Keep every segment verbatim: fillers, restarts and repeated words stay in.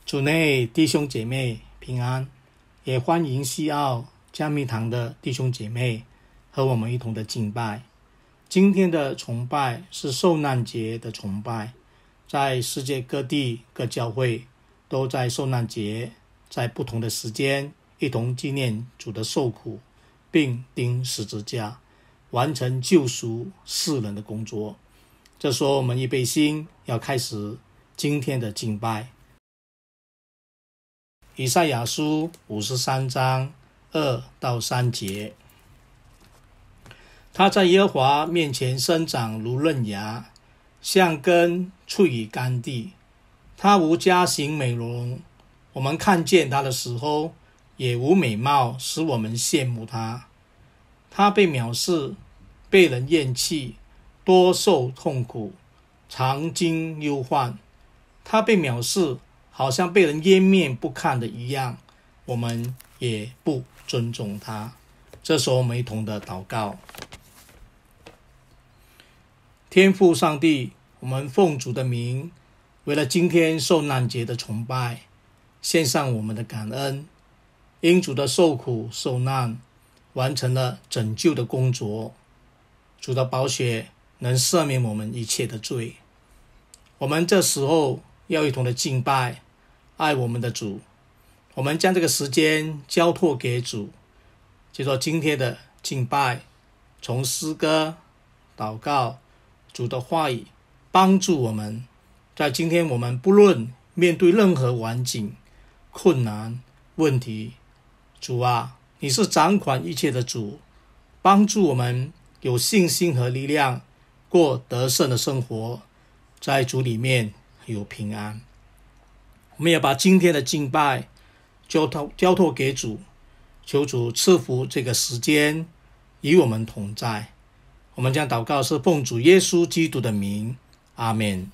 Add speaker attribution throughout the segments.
Speaker 1: 主内弟兄姐妹平安，也欢迎西澳嘉密堂的弟兄姐妹和我们一同的敬拜。今天的崇拜是受难节的崇拜，在世界各地各教会都在受难节，在不同的时间一同纪念主的受苦，并钉十字架，完成救赎世人的工作。这时候我们预备心，要开始今天的敬拜。以赛亚书五十三章二到三节，他在耶和华面前生长如嫩芽，像根出于干地。他无佳形美容，我们看见他的时候，也无美貌使我们羡慕他。他被藐视，被人厌弃，多受痛苦，常经忧患。他被藐视，好像被人湮灭不看的一样，我们也不尊重他。这时候我们一同的祷告。天父上帝，我们奉主的名，为了今天受难节的崇拜，献上我们的感恩。因主的受苦受难，完成了拯救的工作。主的宝血能赦免我们一切的罪。我们这时候要一同的敬拜，爱我们的主。我们将这个时间交托给主，接着今天的敬拜，从诗歌、祷告、主的话语帮助我们，在今天我们不论面对任何环境、困难、问题，主啊，你是掌管一切的主，帮助我们有信心和力量过得胜的生活，在主里面有平安。我们也把今天的敬拜交托交托给主，求主赐福这个时间，与我们同在。我们将祷告是奉主耶稣基督的名，阿们。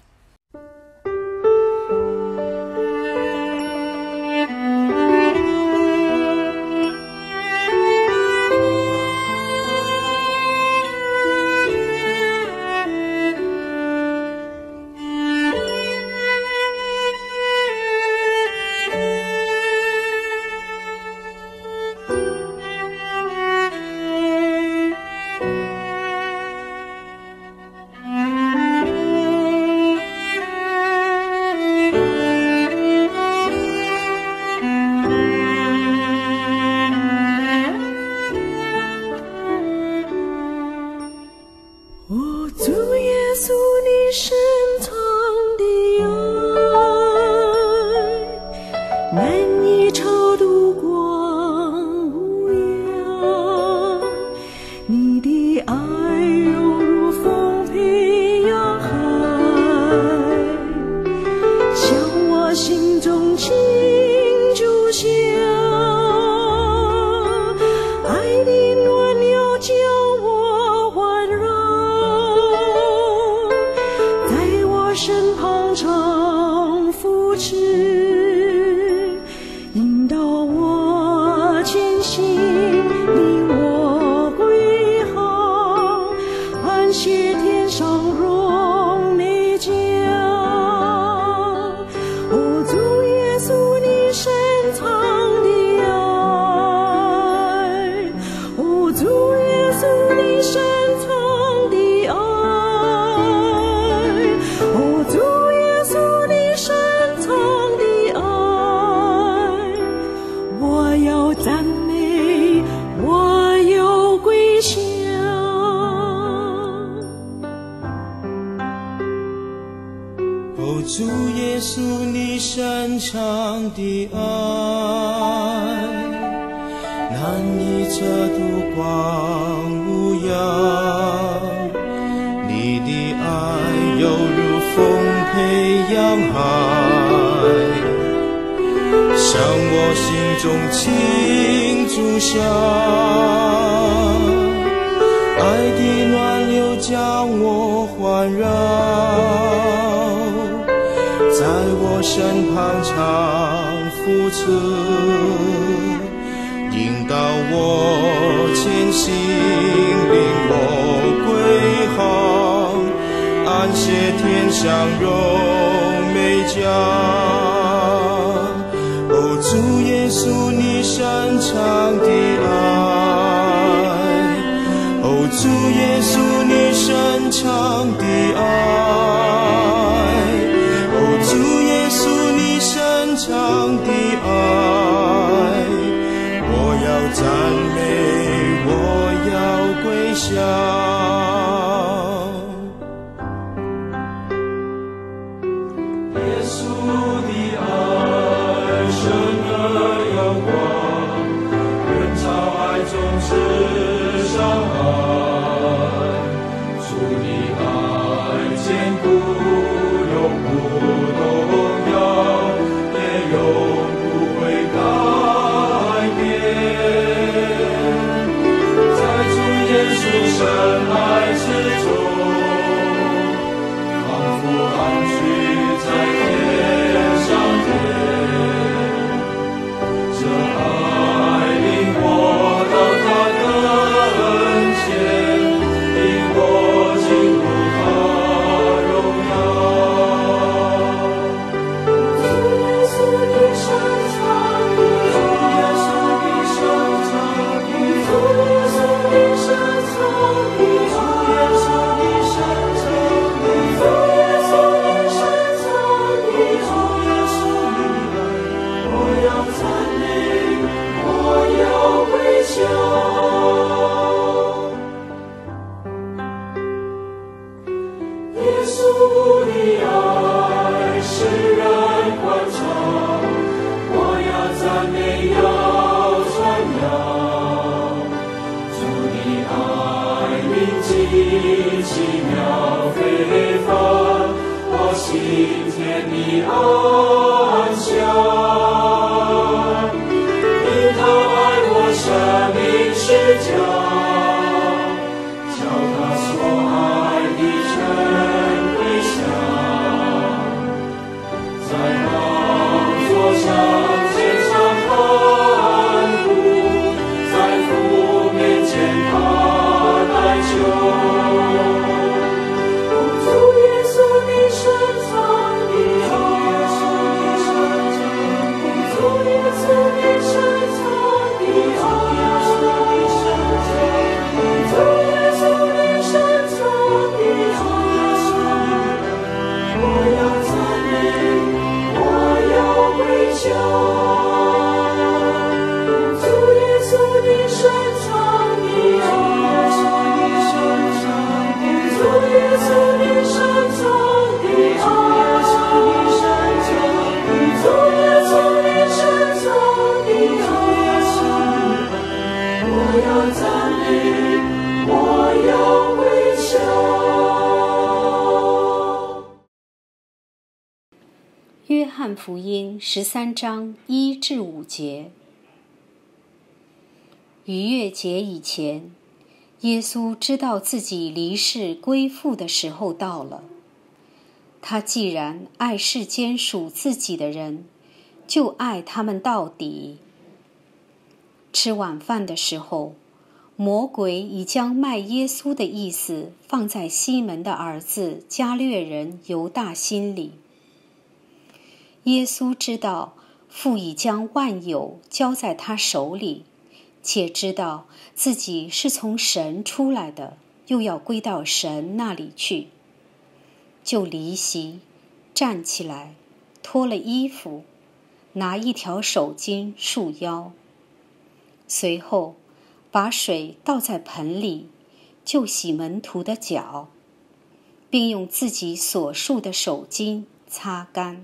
Speaker 2: 主耶稣，你深长的爱，难以测度光无涯。你的爱犹如丰沛洋海，向我心中倾注下。爱的暖流将我环绕，在我身旁常扶持，引导我前行，领我归航，安歇天上荣美家。 的爱。哦，主耶稣，你深长的爱。哦，主耶稣，你深长的爱。我要赞美，我要归向。耶稣的爱深而有广，人潮爱中至上海。主的爱坚固，永不动摇，也永不会改变。在主耶稣深爱之中，仿佛安居在天上天。这爱领我到他跟前，领我进入他荣耀。主耶稣你深长的爱，主耶稣你深长的爱，主耶稣你深长的爱，主耶稣你深长的爱，主耶稣你深长的爱。我要赞美，我要归向。耶稣的爱使人欢畅，我要赞美，要传扬。主的爱铭记奇妙非凡，我心田的安详。因他爱我生命是家，叫他所爱的全归向。在宝座上献上欢呼，在父面前他来救。主耶稣你深长的爱，主耶稣你深长的爱，主耶稣你深长的爱。我要赞美，我要归向。主耶稣你深长的爱，主耶稣你深长的爱，主耶稣你深长的爱。我要赞美，我要归向。
Speaker 3: 约翰福音十三章一至五节。逾越节以前，耶稣知道自己离世归父的时候到了。他既然爱世间属自己的人，就爱他们到底。吃晚饭的时候，魔鬼已将卖耶稣的意思放在西门的儿子加略人犹大心里。耶稣知道父已将万有交在他手里，且知道自己是从神出来的，又要归到神那里去，就离席，站起来，脱了衣服，拿一条手巾束腰，随后把水倒在盆里，就洗门徒的脚，并用自己所束的手巾擦干。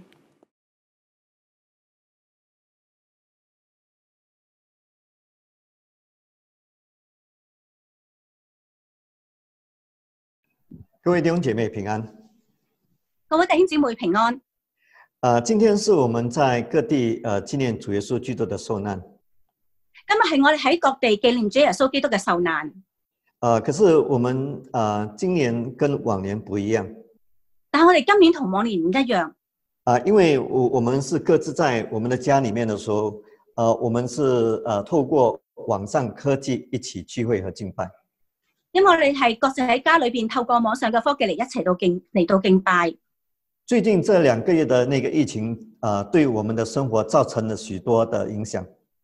Speaker 4: 各位弟兄姐妹平安。
Speaker 5: 各位弟兄姊妹平安。
Speaker 4: 呃，今天是我们在各地呃纪念主耶稣基督的受难。
Speaker 5: 今日係我哋喺各地紀念主耶穌基督嘅受難。
Speaker 4: 呃，可是我們呃今年跟往年不一樣。
Speaker 5: 但係我哋今年同往年唔一樣。
Speaker 4: 啊、呃，因為我我們是各自在我們的家裡面的時候，呃，我們是呃透過網上科技一起聚會和敬拜。
Speaker 5: 因為我哋係各自喺家裏邊透過網上嘅科技嚟一齊到敬嚟到敬拜。
Speaker 4: 最近這兩個月的那個疫情，呃，對我們的生活造成了許多的影響。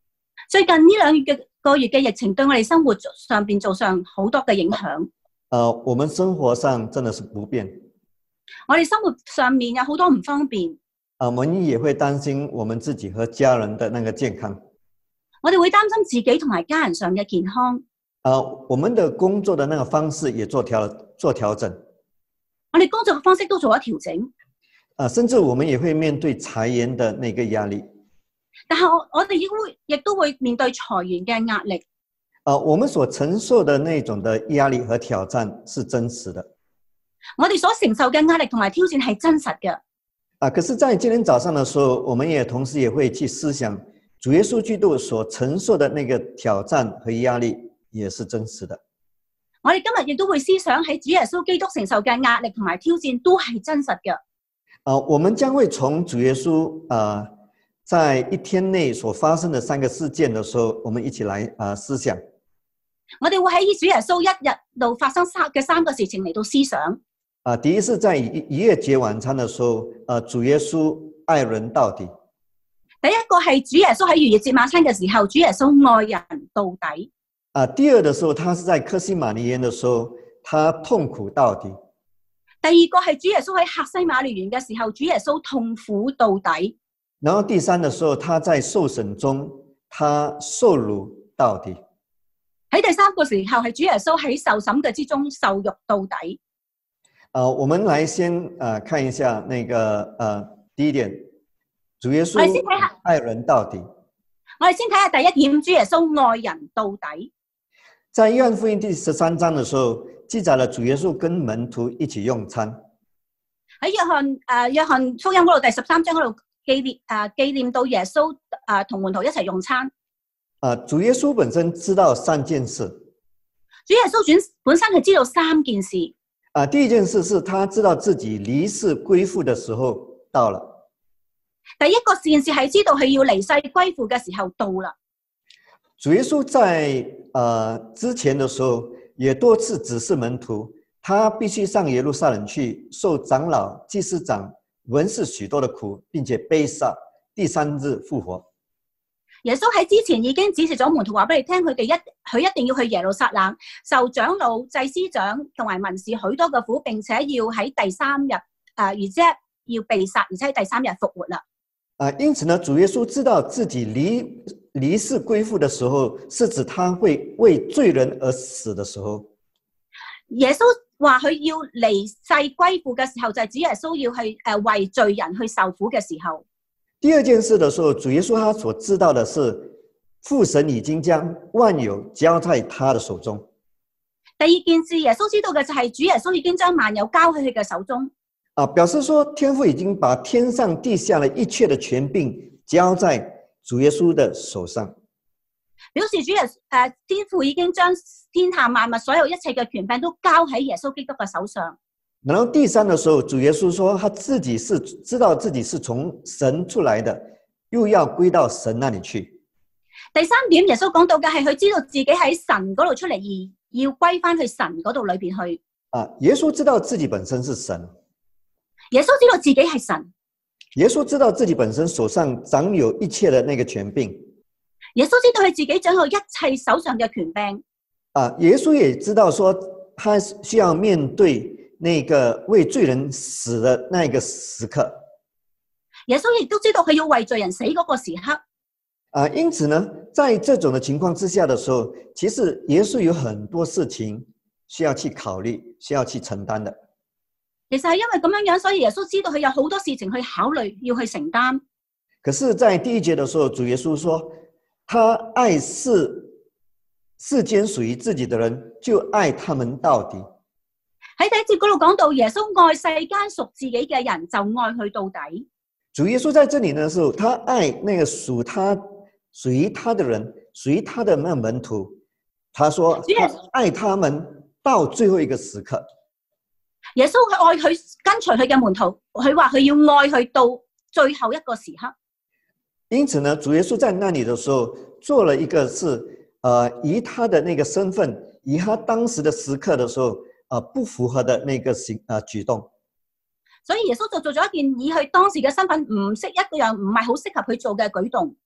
Speaker 5: 最近呢兩個個月嘅疫情對我哋生活上邊造上好多嘅影響。
Speaker 4: 呃，我們生活上真的是不便。
Speaker 5: 我哋生活上面有好多唔方便。
Speaker 4: 啊，我們也會擔心我們自己和家人的那個健康。
Speaker 5: 我哋會擔心自己同埋家人上嘅健康。
Speaker 4: 啊，我們的工作的那個方式也做調做調整。
Speaker 5: 我哋工作嘅方式都做咗調整。
Speaker 4: 啊，甚至我們也會面對裁員的那個壓力。
Speaker 5: 但係我我哋亦會亦都會面對裁員嘅壓力。
Speaker 4: 啊，我們所承受的那種的壓力和挑戰是真實的。
Speaker 5: 我哋所承受嘅壓力同埋挑戰係真實嘅。
Speaker 4: 啊，可是在今天早上的時候，我們也同時也會去思想主耶穌基督所承受的那個挑戰和壓力也是真實的。
Speaker 5: 我哋今日亦都會思想喺主耶穌基督承受嘅壓力同埋挑戰都係真實嘅。
Speaker 4: 啊，我們將會從主耶穌啊在一天內所發生的三個事件的時候，我們一起來啊思想。
Speaker 5: 我哋會喺主耶穌一日度發生三嘅三個事情嚟到思想。
Speaker 4: 啊，第一是在逾越節晚餐的時候，啊，主耶穌愛人到底。
Speaker 5: 第一個係主耶穌喺逾越節晚餐嘅時候，主耶穌愛人到底。
Speaker 4: 啊，第二的時候，他是在客西馬尼園的時候，他痛苦到底。
Speaker 5: 第二個係主耶穌喺客西馬尼園嘅時候，主耶穌痛苦到底。
Speaker 4: 然後第三的時候，他在受審中，他受辱到底。
Speaker 5: 喺第三個時候係主耶穌喺受審嘅之中受辱到底。
Speaker 4: 啊，我們來先啊看一下那個呃第一點，主耶穌愛人到底。
Speaker 5: 我哋先睇下第一點，主耶穌愛人到底。
Speaker 4: 在約翰福音第十三章的時候，記載了主耶穌跟門徒一起用餐。
Speaker 5: 喺約翰誒、呃、約翰福音嗰度第十三章嗰度紀念誒、呃、紀念到耶穌誒同、呃、門徒一齊用餐。
Speaker 4: 啊，主耶穌本身知道三件事。
Speaker 5: 主耶穌轉本身係知道三件事。
Speaker 4: 啊，第一件事是他知道自己離世歸父的時候到了。
Speaker 5: 第一個件事係知道佢要離世歸父嘅時候到啦。
Speaker 4: 主耶穌在呃之前的時候，也多次指示門徒，他必須上耶路撒冷去，受長老、祭司長、文士許多的苦，並且被殺，第三日復活。
Speaker 5: 耶穌喺之前已經指示咗門徒話俾你聽，佢哋一佢一定要去耶路撒冷，受長老、祭司長同埋文士許多嘅苦，並且要喺第三日誒，而且要被殺，而且喺第三日復活啦。
Speaker 4: 啊，因此呢，主耶穌知道自己離離世歸父的時候，是指他會為罪人而死的時候。
Speaker 5: 耶穌話佢要離世歸父嘅時候，就係指耶穌要去誒為罪人去受苦嘅時候。
Speaker 4: 第二件事的時候，主耶穌他所知道的是，父神已經將萬有交在他的手中。
Speaker 5: 第二件事，耶穌知道嘅就係主耶穌已經將萬有交喺佢嘅手中。
Speaker 4: 啊，表示說天父已經把天上地下的一切的權柄交在主耶穌的手上。
Speaker 5: 表示主耶誒、呃、天父已經將天下萬物所有一切嘅權柄都交喺耶穌基督嘅手上。
Speaker 4: 然後第三的時候，主耶穌說他自己是知道自己是從神出來的，又要歸到神那裡去。
Speaker 5: 第三點，耶穌講到嘅係佢知道自己喺神嗰度出嚟，而要歸翻去神嗰度裏邊去。
Speaker 4: 啊，耶穌知道自己本身是神。
Speaker 5: 耶穌知道自己係神。
Speaker 4: 耶穌知道自己本身手上掌有一切的那個權柄。
Speaker 5: 耶穌知道佢自己掌有一切手上嘅權柄。
Speaker 4: 啊，耶穌也知道說他需要面對那個為罪人死的那個時刻。
Speaker 5: 耶穌亦都知道佢要為罪人死嗰個時刻。
Speaker 4: 啊，因此呢，在這種的情況之下的時候，其實耶穌有很多事情需要去考慮，需要去承擔的。
Speaker 5: 其實係因為咁樣樣，所以耶穌知道佢有好多事情去考慮，要去承擔。
Speaker 4: 可是，在第一節的時候，主耶穌說，他愛世世間屬於自己的人，就愛他們到底。
Speaker 5: 喺第一節嗰度講到，耶穌愛世間屬自己嘅人，就愛佢到底。
Speaker 4: 主耶穌在這裡的時候，他愛那個屬他屬於他的人，屬於他的那門徒。他說，他愛他們到最後一個時刻。
Speaker 5: 耶穌佢愛佢跟隨佢嘅門徒，佢話佢要愛佢到最後一個時刻。
Speaker 4: 因此呢，主耶穌在那裡的時候做了一個是，呃，以他的那個身份，以他當時的時刻的時候，呃，不符合的那個行呃舉動。
Speaker 5: 所以耶穌就做咗一件以佢當時嘅身份唔識一個樣唔係好適合佢做嘅舉動。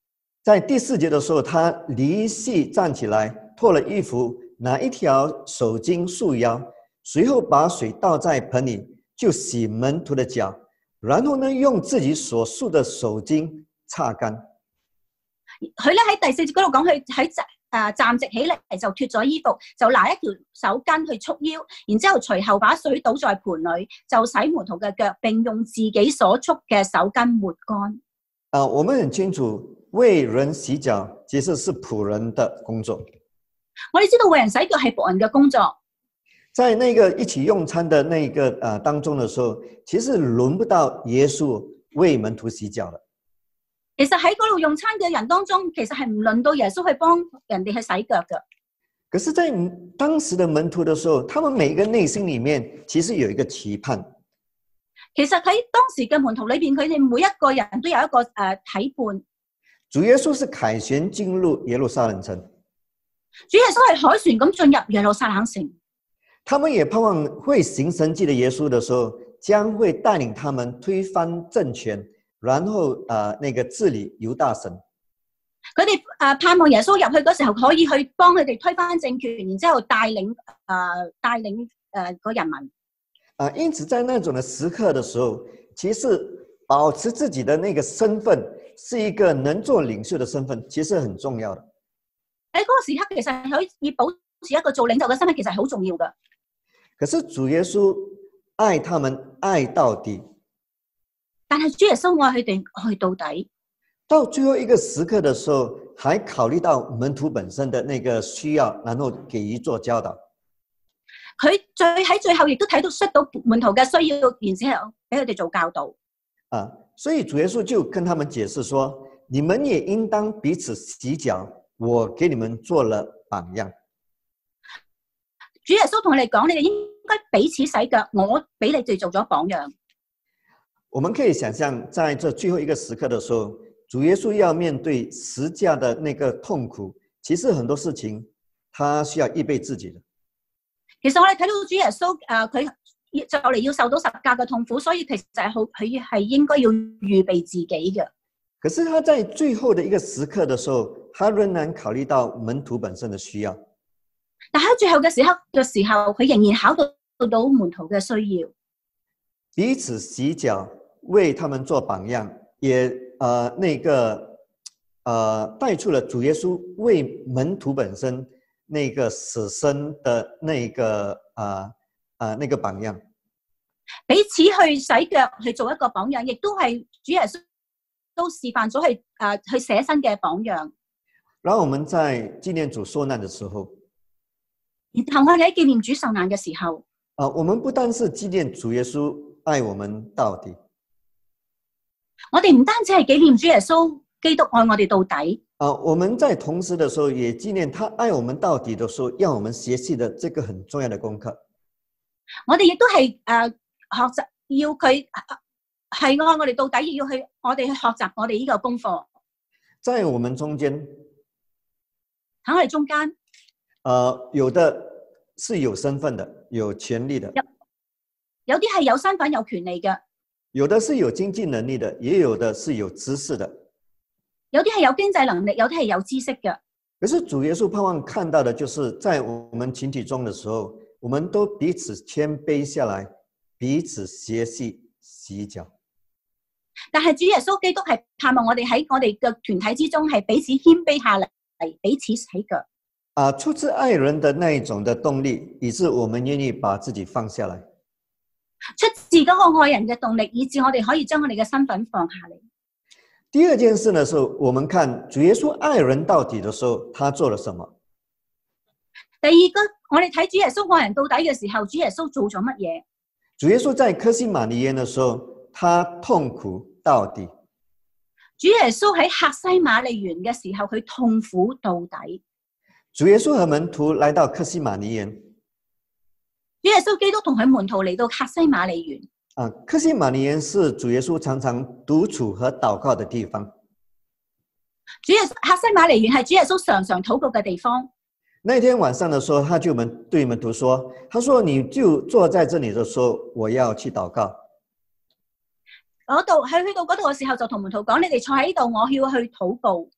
Speaker 4: 在第四节的时候，他离席站起来，脱了衣服，拿一条手巾束腰，随后把水倒在盆里，就洗门徒的脚，然後呢，用自己所束的手巾擦乾。
Speaker 5: 佢咧喺第四節嗰度講，佢喺誒站直起嚟就脱咗衣服，就拿一條手巾去束腰，然之後隨後把水倒在盆裏，就洗門徒嘅腳，並用自己所束嘅手巾抹乾。
Speaker 4: 啊，我們很清楚，為人洗腳其實是僕人的工作。
Speaker 5: 我哋知道為人洗腳係僕人嘅工作。
Speaker 4: 在那個一起用餐的那個呃當中的時候，其實輪不到耶穌為門徒洗腳了。
Speaker 5: 其實喺嗰度用餐嘅人當中，其實係唔輪到耶穌去幫人哋去洗腳嘅。
Speaker 4: 可是，在當時的門徒的時候，他們每個內心裡面其實有一個期盼。
Speaker 5: 其實喺當時嘅門徒裏邊，佢哋每一個人都有一個誒期盼。
Speaker 4: 主耶穌是凱旋進入耶路撒冷城。
Speaker 5: 主耶穌係凱旋咁進入耶路撒冷城。
Speaker 4: 他們也盼望會行神蹟的耶穌的時候，將會帶領他們推翻政權，然後呃那個治理猶大省。
Speaker 5: 佢哋誒盼望耶穌入去嗰時候，可以去幫佢哋推翻政權，然之後帶領誒、呃、帶領誒個、呃、人民。
Speaker 4: 啊、呃，因此在那種的時刻的時候，其實保持自己的那個身份，是一個能做領袖的身份，其實很重要的。
Speaker 5: 喺嗰個時刻，其實可以保持一個做領袖嘅身份，其實係好重要嘅。
Speaker 4: 可是主耶穌愛他們愛到底，
Speaker 5: 但係主耶穌愛佢哋愛到底。
Speaker 4: 到最後一個時刻的時候，還考慮到門徒本身的那個需要，然後給予做教導。
Speaker 5: 佢最喺最後亦都睇到出到門徒嘅需要，然之後俾佢哋做教導。
Speaker 4: 啊，所以主耶穌就跟他們解釋說：你們也應當彼此洗腳，我給你們做了榜樣。
Speaker 5: 主耶穌同佢哋講：你哋應該彼此洗腳，我俾你哋做咗榜樣。
Speaker 4: 我們可以想象，在這最後一個時刻的時候，主耶穌要面對十架的那個痛苦，其實很多事情他需要預備自己的。
Speaker 5: 其實我哋睇到主耶穌誒，佢、呃、就嚟要受到十架嘅痛苦，所以其實係好，佢係應該要預備自己嘅。
Speaker 4: 可是他在最後的一個時刻的時候，他仍然考慮到門徒本身的需要。
Speaker 5: 但喺最後嘅時刻嘅時候，佢仍然考慮到門徒嘅需要，
Speaker 4: 彼此洗腳，為他們做榜樣，也呃那個呃帶出了主耶穌為門徒本身那個捨身的那個啊啊、呃呃、那個榜樣。
Speaker 5: 彼此去洗腳去做一個榜樣，亦都係主耶穌都示範咗去誒去捨身嘅榜樣。
Speaker 4: 然後我們在紀念主受難的時候。
Speaker 5: 然後我哋喺紀念主受難嘅時候，
Speaker 4: 啊，我們不單是紀念主耶穌愛我們到底，
Speaker 5: 我哋唔單止係紀念主耶穌基督愛我哋到底。
Speaker 4: 啊，我們在同時的時候也紀念他愛我們到底的時候，讓我們學習的這個很重要的功課。
Speaker 5: 我哋亦都係誒學習，要佢係愛我哋到底，要去我哋去學習我哋呢個功課。
Speaker 4: 在我們中間，
Speaker 5: 喺我哋中間。
Speaker 4: 呃，有的是有身份的，有權利的；
Speaker 5: 有啲係有身份、有權利嘅；
Speaker 4: 有的是有經濟能力的，也有的是有知識的；
Speaker 5: 有啲係有經濟能力，有啲係有知識嘅。
Speaker 4: 可是主耶穌盼望看到的，就是在我們群體中的時候，我們都彼此謙卑下來，彼此學習洗腳。
Speaker 5: 但係主耶穌基督係盼望我哋喺我哋嘅團體之中，係彼此謙卑下嚟，彼此洗腳。
Speaker 4: 啊，出自愛人的那一種的動力，以致我們願意把自己放下來。
Speaker 5: 出自嗰個愛人嘅動力，以致我哋可以將我哋嘅身份放下嚟。
Speaker 4: 第二件事呢，是我們看主耶穌愛人到底的時候，他做了什麼？
Speaker 5: 第二個，我哋睇主耶穌愛人到底嘅時候，主耶穌做咗乜嘢？
Speaker 4: 主耶穌在客西馬尼園的時候，他痛苦到底。
Speaker 5: 主耶穌喺客西馬尼園嘅時候，佢痛苦到底。
Speaker 4: 主耶穌和門徒來到客西馬尼園，
Speaker 5: 主耶穌基督同佢門徒嚟到客西馬尼園。
Speaker 4: 啊，客西馬尼園是主耶穌常常獨處和禱告的地方。
Speaker 5: 主耶穌客西馬尼園係主耶穌常常禱告嘅地方。
Speaker 4: 那天晚上的時候，他就門對門徒說：他說你就坐在這裡的時候，我要去禱告。
Speaker 5: 嗰度喺去到嗰度嘅時候，就同門徒講：你哋坐喺度，我要去禱告。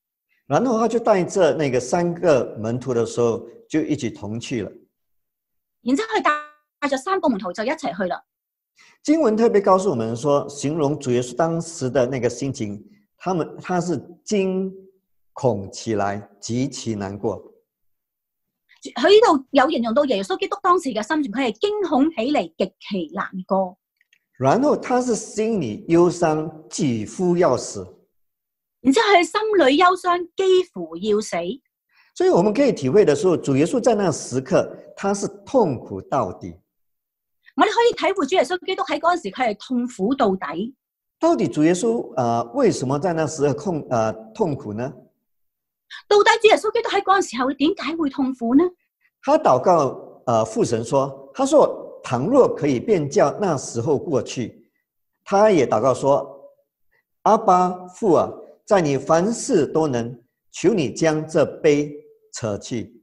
Speaker 4: 然后他就带着那个三个门徒的时候，就一起同去了。
Speaker 5: 然之後佢帶咗三個門徒就一齊去啦。
Speaker 4: 經文特別告訴我們說，形容主耶穌當時的那個心情，他們他是驚恐起來，極其難過。
Speaker 5: 佢呢度有形容到耶穌基督當時嘅心情，佢係驚恐起嚟，極其難過。
Speaker 4: 然後他是心裡憂傷，幾乎要死。
Speaker 5: 然之後佢心裏憂傷，幾乎要死。
Speaker 4: 所以我們可以體會的時候，主耶穌在那時刻，他是痛苦到底。
Speaker 5: 我哋可以體會主耶穌基督喺嗰陣時，佢係痛苦到底。
Speaker 4: 到底主耶穌啊、呃，為什麼在那時刻痛啊、呃、痛苦呢？
Speaker 5: 到底主耶穌基督喺嗰陣時候點解會痛苦呢？
Speaker 4: 他禱告呃父神說，他說倘若可以，便叫那時候過去。他也禱告說，阿爸父啊，在你凡事都能，求你將這杯撤去。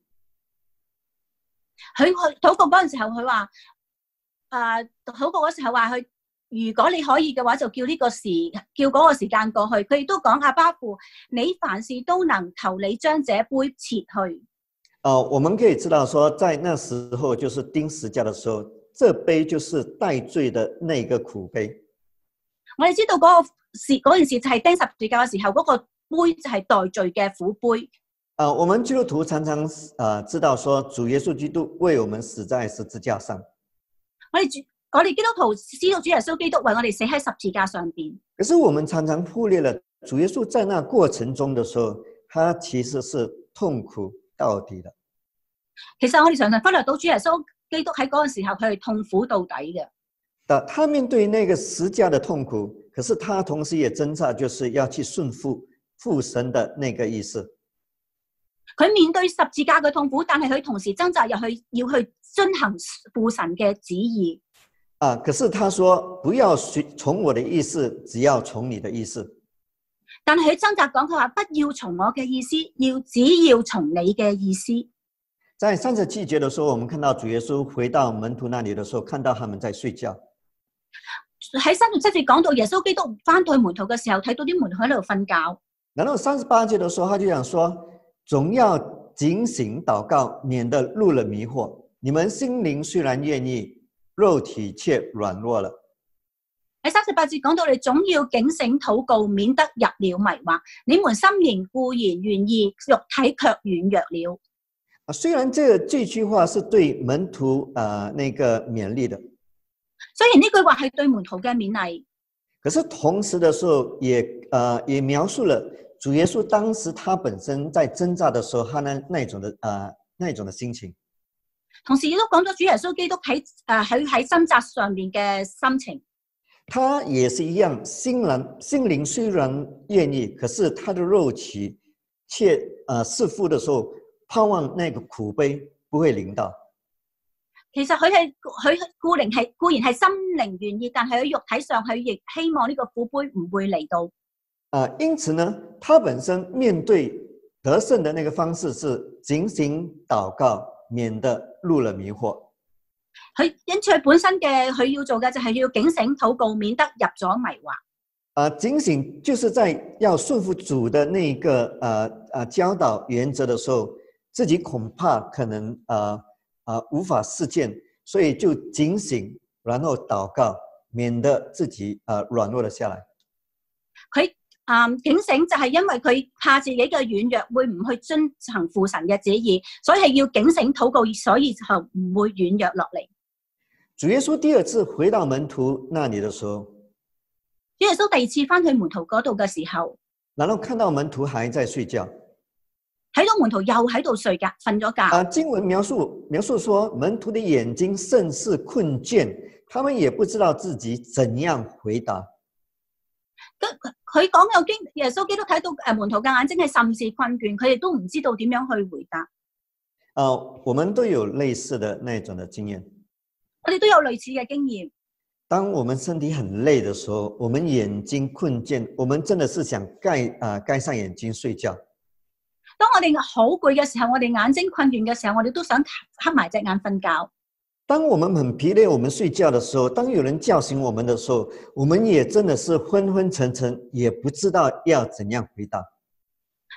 Speaker 4: 佢
Speaker 5: 禱告嗰陣時候，佢話：誒禱告嗰時候話佢，如果你可以嘅話，就叫呢個時叫嗰個時間過去。佢亦都講：阿爸父，你凡事都能，求你將這杯撤去。
Speaker 4: 呃，我們可以知道說，在那時候就是釘十字架的時候，這杯就是代罪的那個苦杯。
Speaker 5: 我哋知道嗰個事嗰件事就係釘十字架嘅時候，嗰個杯就係代罪嘅苦杯。
Speaker 4: 呃，我們基督徒常常呃知道說，主耶穌基督為我們死在十字架上。
Speaker 5: 我哋主我哋基督徒知道主耶穌基督為我哋死喺十字架上邊。可
Speaker 4: 是我們常常忽略了主耶穌在那過程中的時候，他其實是痛苦到底的。
Speaker 5: 其實我哋常常忽略到主耶穌基督喺嗰個時候，佢係痛苦到底嘅。
Speaker 4: 但他面對那個十字架的痛苦，可是他同時也掙扎，就是要去順服父神的那個意思。
Speaker 5: 佢面對十字架嘅痛苦，但係佢同時掙扎入去要去遵行父神嘅旨意。
Speaker 4: 啊！可是他說不要從我的意思，只要從你的意思。
Speaker 5: 但係佢掙扎講，佢話不要從我嘅意思，要只要從你嘅意思。
Speaker 4: 在三十七節的時候，我們看到主耶穌回到門徒那裡的時候，看到他們在睡覺。
Speaker 5: 喺三十七節講到耶穌基督翻到門徒嘅時候，睇到啲門徒喺度瞓覺。
Speaker 4: 然後三十八節的時候，他就講說，總要警醒禱告，免得入了迷惑。你們心靈雖然願意，肉體卻軟弱了。
Speaker 5: 喺三十八節講到，你總要警醒禱告，免得入了迷惑。你們心靈固然願意，肉體卻軟弱了。
Speaker 4: 啊，雖然這這句話是對門徒啊、呃、那個勉勵的，
Speaker 5: 雖然呢句話係對門徒嘅勉勵，
Speaker 4: 可是同時的時候也啊、呃、也描述了主耶穌當時他本身在掙扎的時候，他那那種的啊、呃、那種的心情。
Speaker 5: 同時亦都講咗主耶穌基督喺誒喺喺掙扎上面嘅心情。
Speaker 4: 他也是一樣，心然心靈雖然願意，可是他的肉體卻啊弒父的時候，盼望那個苦悲不會臨到。
Speaker 5: 其實佢係佢固然係固然係心靈願意，但係佢肉體上佢亦希望呢個苦悲唔會嚟到。
Speaker 4: 啊，因此呢，他本身面對得勝的那個方式是警醒禱告，免得入了迷惑。
Speaker 5: 佢因此佢本身嘅佢要做嘅就係要警醒禱告，免得入咗迷惑。
Speaker 4: 啊，警醒就是在要順服主的那個啊啊教導原則的時候，自己恐怕可能啊啊無法實踐，所以就警醒，然後禱告，免得自己啊軟弱了下來。佢
Speaker 5: 啊、嗯、警醒就係因為佢怕自己嘅軟弱會唔去遵行父神嘅旨意，所以係要警醒禱告，所以就唔會軟弱落嚟。
Speaker 4: 主耶穌第二次回到門徒那裡的時候，
Speaker 5: 主耶穌第二次翻去門徒嗰度嘅時候，
Speaker 4: 然後看到門徒還在睡覺，
Speaker 5: 睇到門徒又喺度睡覺，瞓咗覺。
Speaker 4: 啊，經文描述描述說，門徒的眼睛甚是困倦，他們也不知道自己怎樣回答。
Speaker 5: 佢講有經耶穌基督睇到誒門徒嘅眼睛係甚是困倦，佢哋都唔知道點樣去回答。
Speaker 4: 啊，我們都有類似的那種的經驗。
Speaker 5: 我哋都有類似嘅經驗。
Speaker 4: 當我們身體很累的時候，我們眼睛困倦，我們真的是想蓋啊蓋上眼睛睡覺。
Speaker 5: 當我哋好攰嘅時候，我哋眼睛困倦嘅時候，我哋都想黑埋隻眼瞓覺。
Speaker 4: 當我們很疲累，我們睡覺的時候，當有人叫醒我們的時候，我們也真的是昏昏沉沉，也不知道要怎樣回答。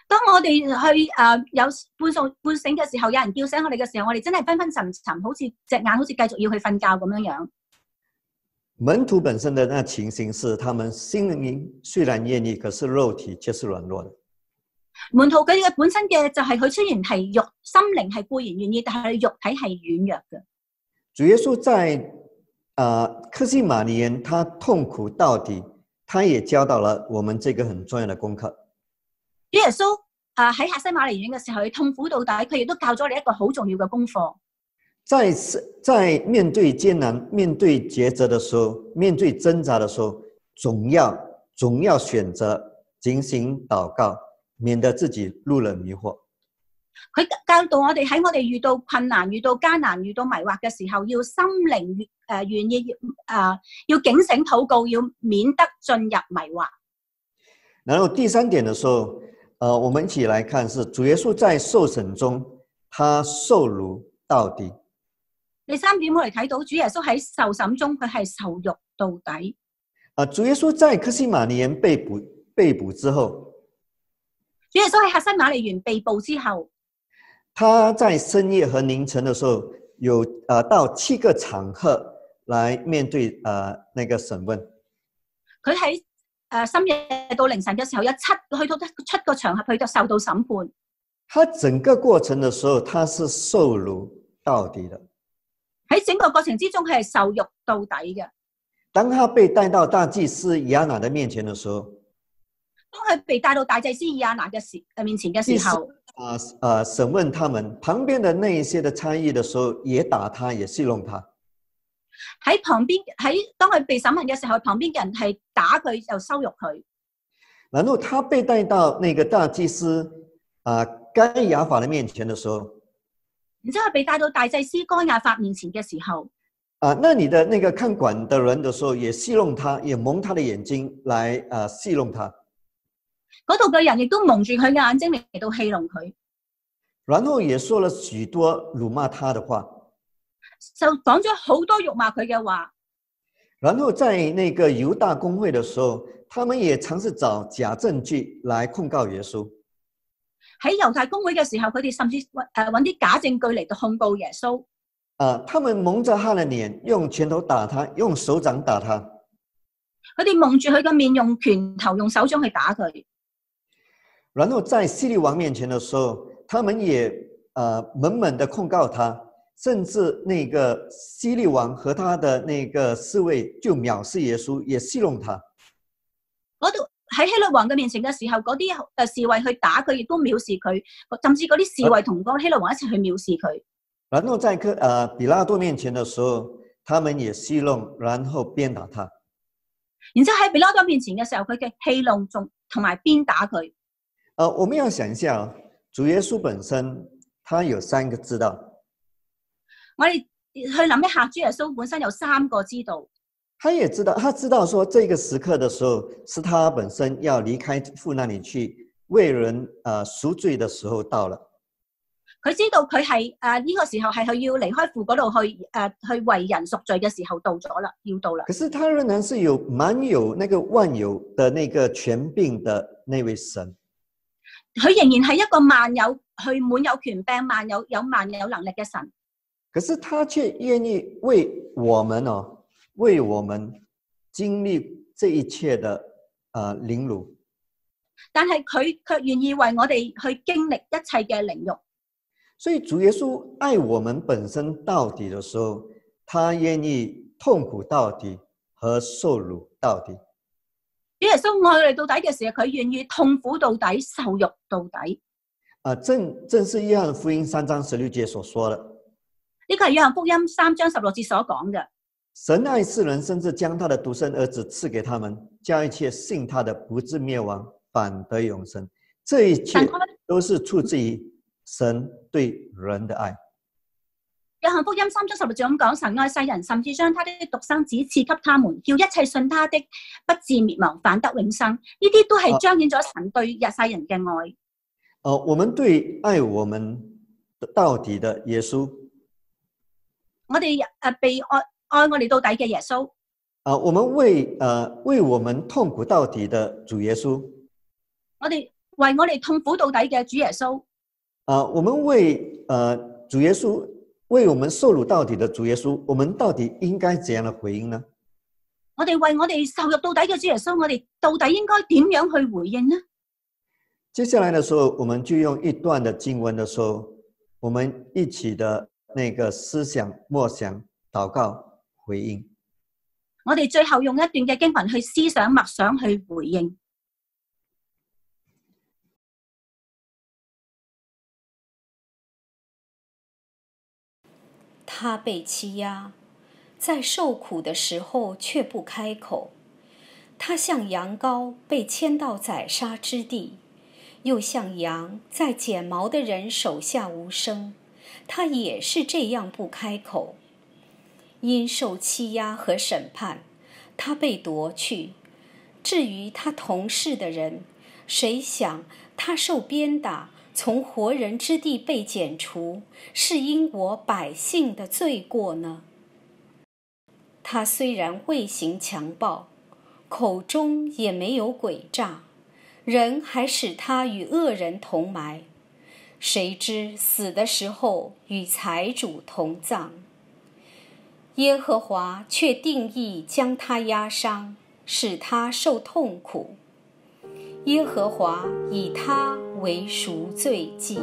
Speaker 5: 當我哋去誒、呃、有半數半醒嘅時候，有人叫醒我哋嘅時候，我哋真係昏昏沉沉，好似隻眼好似繼續要去瞓覺咁樣樣。
Speaker 4: 門徒本身的那情形是，他們心靈雖然願意，可是肉體卻是軟弱的。
Speaker 5: 門徒佢嘅本身嘅就係佢雖然係肉心靈係固然願意，但係肉體係軟弱嘅。
Speaker 4: 主耶穌在啊、呃、客西馬尼園，他痛苦到底，他也教導了我們這個很重要的功課。
Speaker 5: 主耶穌啊喺客西馬尼園嘅時候，佢痛苦到底，佢亦都教咗你一個好重要嘅功課。
Speaker 4: 在在面對艱難、面對抉擇的時候，面對掙扎的時候，總要總要選擇警醒禱告，免得自己入了迷惑。
Speaker 5: 佢教導我哋喺我哋遇到困難、遇到艱難、遇到迷惑嘅時候，要心靈誒願意誒、呃、要警醒禱告，要免得進入迷惑。
Speaker 4: 然後第三點的時候，呃，我們一起來看是主耶穌在受審中，他受辱到底。
Speaker 5: 第三點我哋睇到主耶穌喺受審中，佢係受辱到底。
Speaker 4: 啊，主耶穌在客西馬尼園被捕被捕之後，
Speaker 5: 主耶穌喺客西馬尼園被捕之後，
Speaker 4: 他在深夜和凌晨的時候，有啊、呃、到七個場合來面對啊、呃、那個審問。
Speaker 5: 佢喺誒深夜到凌晨嘅時候，有七去到七個場合去到受到審判。
Speaker 4: 他整個過程的時候，他是受辱到底的。
Speaker 5: 喺整個過程之中，佢係受辱到底嘅。
Speaker 4: 當他被帶到大祭司以亞拿的面前的時候，
Speaker 5: 當佢被帶到大祭司以亞拿嘅時誒面前嘅時候，
Speaker 4: 啊啊審問他們旁邊的那一些的參議的時候，也打他，也戲弄他。
Speaker 5: 喺旁邊喺當佢被審問嘅時候，旁邊嘅人係打佢又羞辱佢。
Speaker 4: 然後他被帶到那個大祭司啊該亞法的面前的時候，
Speaker 5: 然之後被帶到大祭司該亞法面前嘅時候，
Speaker 4: 啊，那你的那個看管的人的時候，也戲弄他，也蒙他的眼睛來啊戲弄他。
Speaker 5: 嗰度嘅人亦都蒙住佢嘅眼睛嚟到戲弄佢，
Speaker 4: 然後也說了許多辱罵他的話，
Speaker 5: 就講咗好多辱罵佢嘅話。
Speaker 4: 然後在那個猶大公會的時候，他們也嘗試找假證據來控告耶穌。
Speaker 5: 喺猶太公會嘅時候，佢哋甚至誒揾啲假證據嚟到控告耶穌。
Speaker 4: 啊，他們蒙着他的臉，用拳頭打他，用手掌打他。
Speaker 5: 佢哋蒙住佢嘅面，用拳頭、用手掌去打佢。
Speaker 4: 然後在希律王面前的時候，他們也啊猛猛的控告他，甚至那個希律王和他的那個侍衛就藐視耶穌，也戲弄他。
Speaker 5: 嗰度喺希律王嘅面前嘅時候，嗰啲誒侍衛去打佢，亦都藐視佢，甚至嗰啲侍衛同嗰個希律王一齊去藐視佢。
Speaker 4: 然後在科啊比拉多面前的時候，他們也戲弄，然後鞭打他。
Speaker 5: 然之後喺比拉多面前嘅時候，佢嘅戲弄仲同埋鞭打佢。
Speaker 4: 呃，我們要想一下，主耶穌本身，他有三個知道。
Speaker 5: 我哋去諗一下，主耶穌本身有三個知道。
Speaker 4: 他也知道，他知道說這個時刻的時候，是他本身要離開父那裡去為人啊贖罪的時候到了。
Speaker 5: 佢知道佢係誒呢個時候係佢要離開父嗰度去誒、呃、去為人贖罪嘅時候到咗啦，要到啦。
Speaker 4: 可是他仍然是有滿有那個萬有的那個權柄的那位神。
Speaker 5: 佢仍然係一個萬有，去滿有權柄、萬有有萬有能力嘅神。
Speaker 4: 可是他卻願意為我們哦，為我們經歷這一切的啊、呃、凌辱。
Speaker 5: 但係佢卻願意為我哋去經歷一切嘅凌辱。
Speaker 4: 所以主耶穌愛我們本身到底的時候，他願意痛苦到底和受辱到底。
Speaker 5: 主耶穌愛我哋到底嘅時候，佢願意痛苦到底、受辱到底。
Speaker 4: 啊，正正是約翰福音三章十六節所說的。
Speaker 5: 呢個係約翰福音三章十六節所講嘅。
Speaker 4: 神愛世人，甚至將他的獨生兒子賜給他們，叫一切信他的不至滅亡，反得永生。這一切都是出自於神對人的愛。
Speaker 5: 約翰福音三章十六節咁講，神愛世人，甚至將他的獨生子賜給他們，叫一切信他的不至滅亡，反得永生。呢啲都係彰顯咗神對日世人嘅愛。
Speaker 4: 哦、呃，我們對愛我們到底的耶穌，
Speaker 5: 我哋誒被愛愛我哋到底嘅耶穌。
Speaker 4: 啊、呃，我們為誒、呃、為我們痛苦到底的主耶穌，
Speaker 5: 我哋為我哋痛苦到底嘅主耶穌。
Speaker 4: 啊、呃，我們為呃主耶穌，為我們受辱到底的主耶穌，我們到底應該怎樣的回應呢？
Speaker 5: 我哋為我哋受辱到底嘅主耶穌，我哋到底應該點樣去回應呢？
Speaker 4: 接下來的時候，我們就用一段的經文的時候，我們一起的那個思想、默想、禱告、回應。
Speaker 5: 我哋最後用一段嘅經文去思想、默想、去回應。
Speaker 3: 他被欺壓，在受苦的時候卻不開口。他像羊羔被牽到宰殺之地，又像羊在剪毛的人手下無聲，他也是這樣不開口。因受欺壓和審判，他被奪去。至於他同事的人，誰想他受鞭打，從活人之地被剪除，是因我百姓的罪過呢？他雖然未行強暴，口中也沒有詭詐，人還使他與惡人同埋，誰知死的時候與財主同葬。耶和華卻定意將他壓傷，使他受痛苦。耶和華以他為贖罪祭。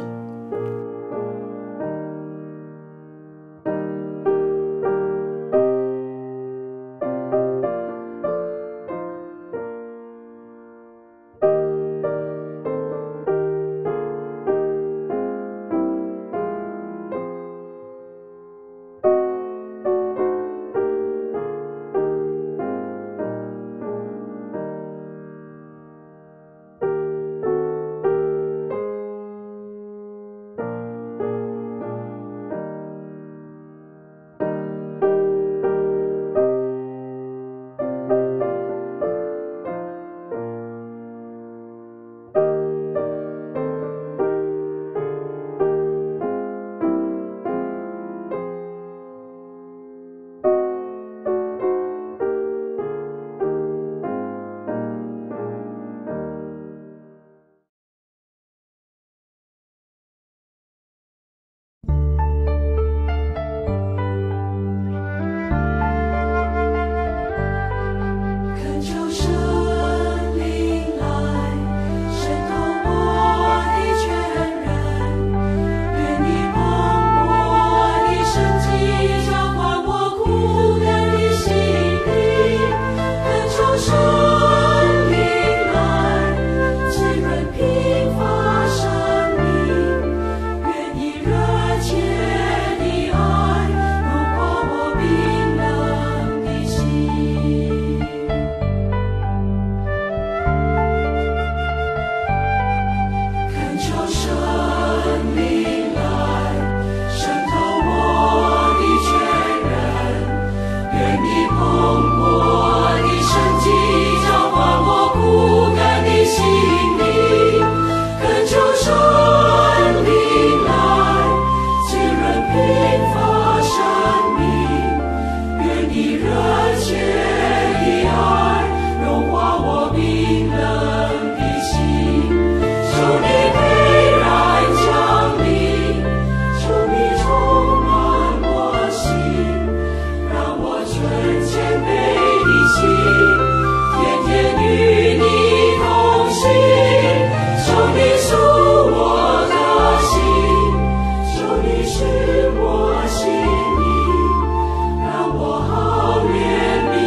Speaker 2: 是我心里，让我好怜悯。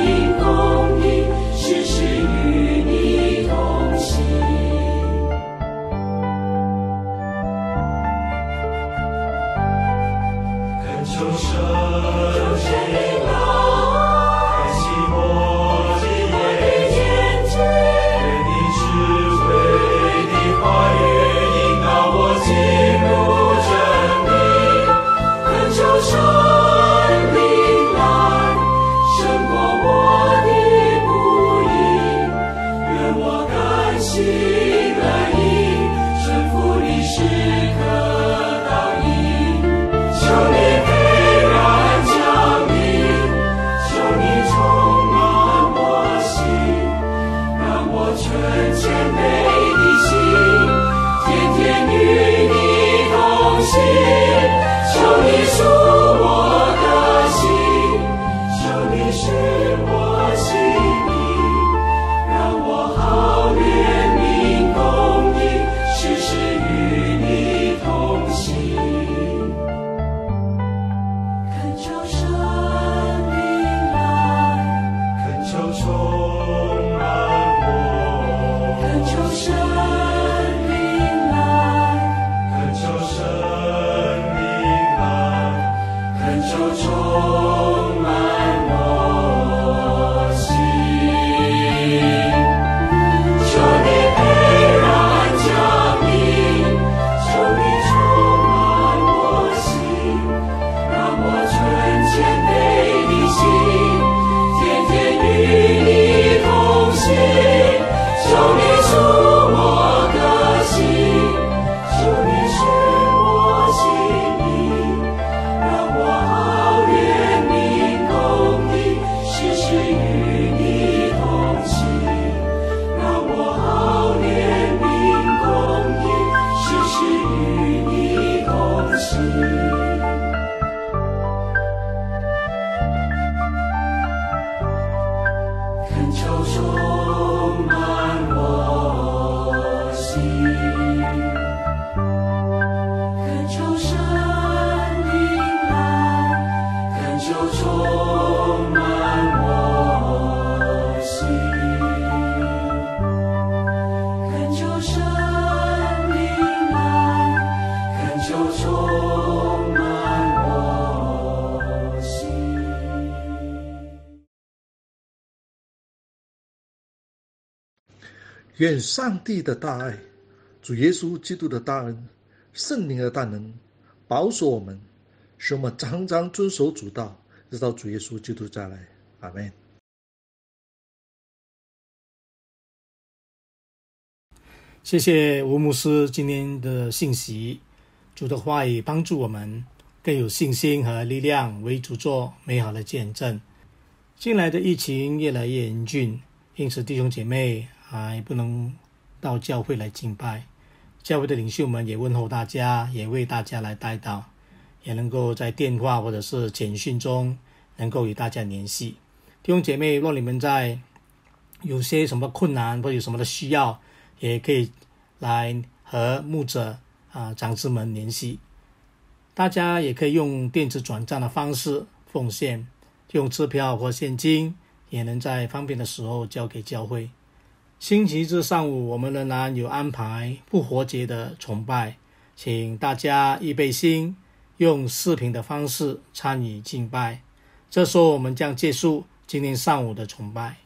Speaker 2: 恳求充满我心，恳求圣灵来，恳求充满我心，恳求圣灵来，恳求充满我心。
Speaker 6: 愿上帝的大爱、主耶稣基督的大恩、圣灵的大能保守我们，使我们常常遵守主道，直到主耶稣基督再来。阿们。
Speaker 1: 谢谢吴牧师今天的信息，主的话语帮助我们更有信心和力量为主做美好的见证。近来的疫情越来越严峻，因此弟兄姐妹还不能到教会来敬拜，教会的领袖们也问候大家，也为大家来代祷，也能够在电话或者是简讯中能够与大家联系。弟兄姐妹，若你们在有些什么困难或有什么的需要，也可以来和牧者啊长子们联系。大家也可以用电子转账的方式奉献，用支票或现金，也能在方便的时候交给教会。星期日上午我们仍然有安排复活节的崇拜，请大家预备心，用视频的方式参与敬拜。这时候我们将结束今天上午的崇拜。